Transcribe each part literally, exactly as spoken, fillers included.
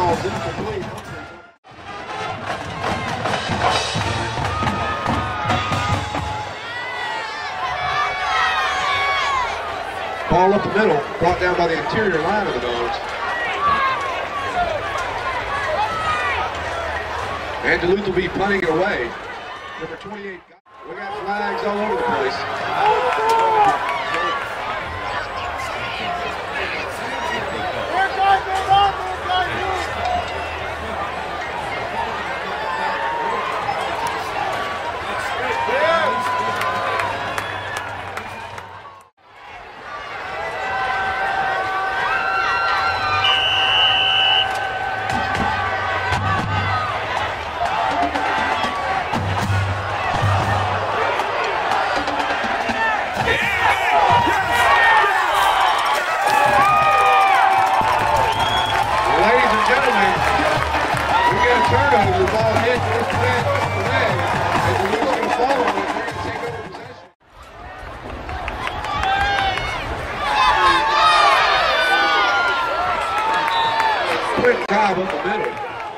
ball is incomplete. Ball up the middle, brought down by the interior line of the Dogs. And Duluth will be punting it away. Number twenty-eight. We got flags all over the place. Turnover, the ball hit North Gwinnett today, and the Duluth's going to fall on it. They're going to take over possession. Quick dive up the middle.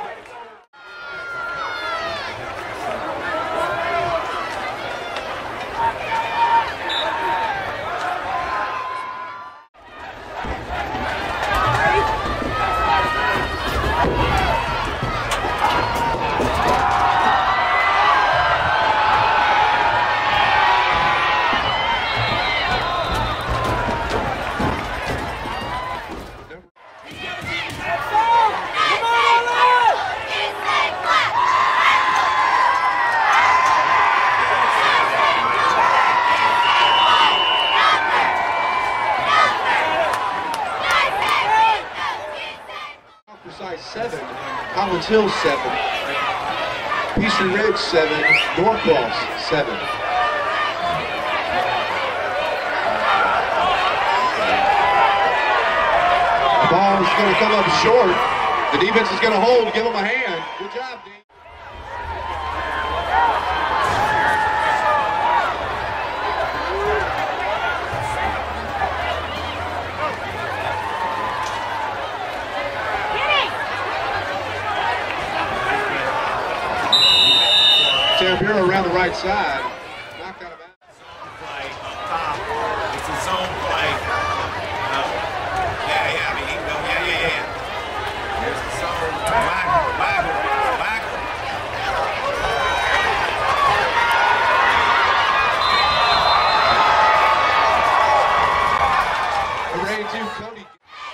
Seven, Collins Hill seven, Peachtree Ridge seven, Norcross seven. The ball is going to come up short. The defense is going to hold, give them a hand. Good job, Dean. Bureau around the right side. Knocked out of bounds. Play up top. It's a zone play. Uh, yeah, yeah, I mean, he can go. Yeah, yeah, yeah. There's the zone. Waggle, waggle, waggle. Number eighty-two, Cody.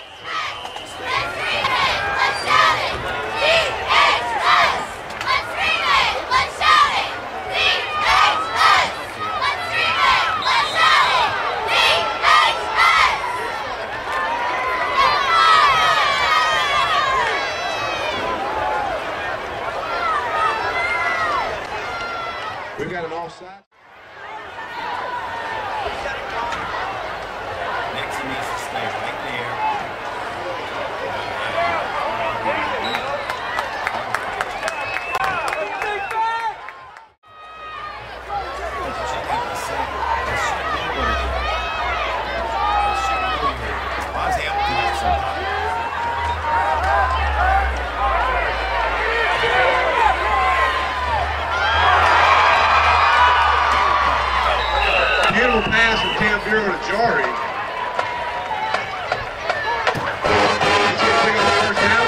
We've got an offside. Next he needs to stay right there. Beautiful pass from Cam Bureau to Jari. He's going to pick up the first down.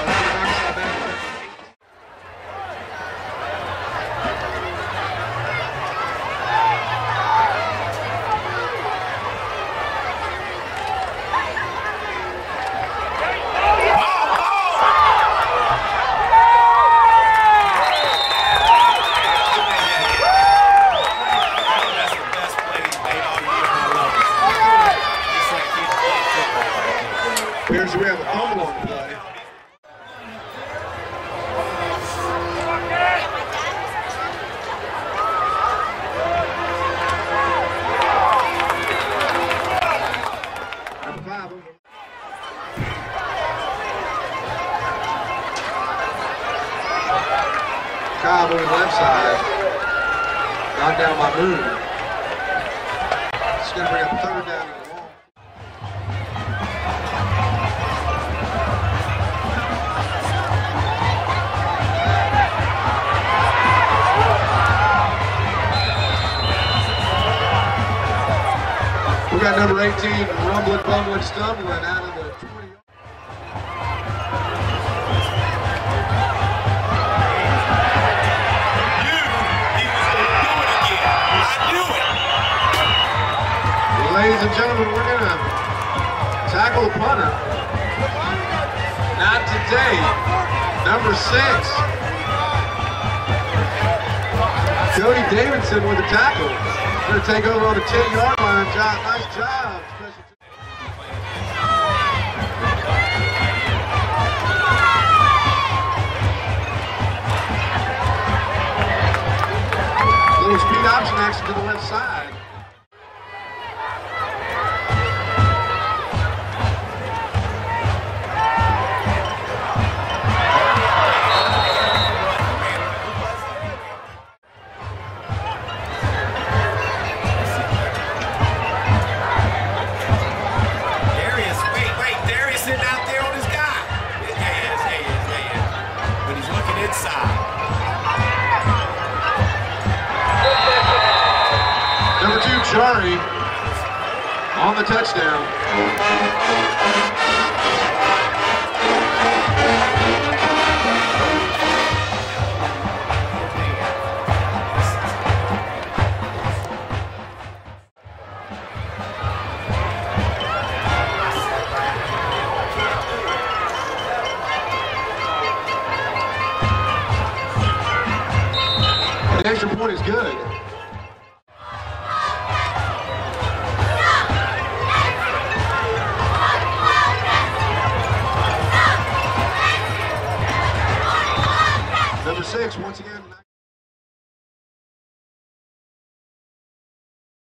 Here's we have a fumble on the play. Number five. Cobb on the left side. Knocked down by Moon. It's going to bring up third down. got number eighteen, rumbling, bumbling, stumbling out of the twenty. Ladies and gentlemen, we're going to tackle the punter. Not today. Number six. Cody Davidson with the tackle. Going to take over on the ten-yard line. Job, nice job. Little speed option action to the left side. Number two, Chari, on the touchdown. The extra point is good. Number six, once again.